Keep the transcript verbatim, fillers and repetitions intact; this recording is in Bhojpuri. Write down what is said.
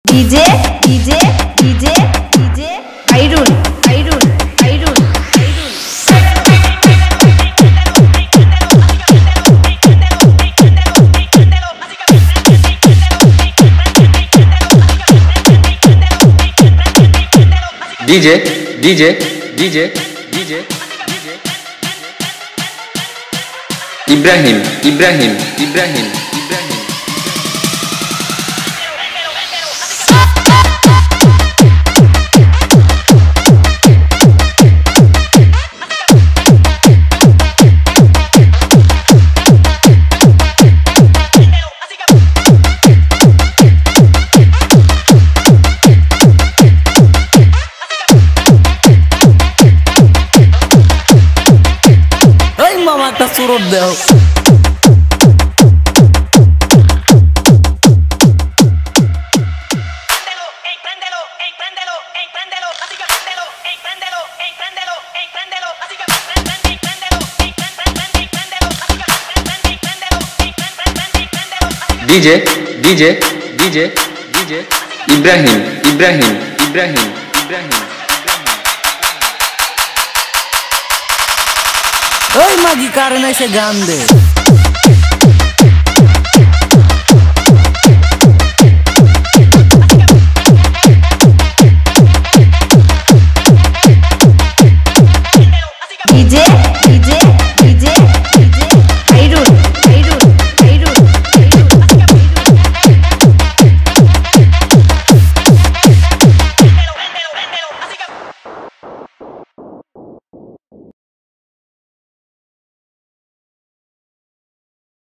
डीजे डीजे डीजे डीजे आयरुन आयरुन आयरुन DJ DJ DJ DJ Ibrahim Ibrahim Ibrahim Ibrahim একটা সুরত দেও DJ DJ DJ DJ Ibrahim Ibrahim Ibrahim Ibrahim ওই মাগি কারণে সে গান দে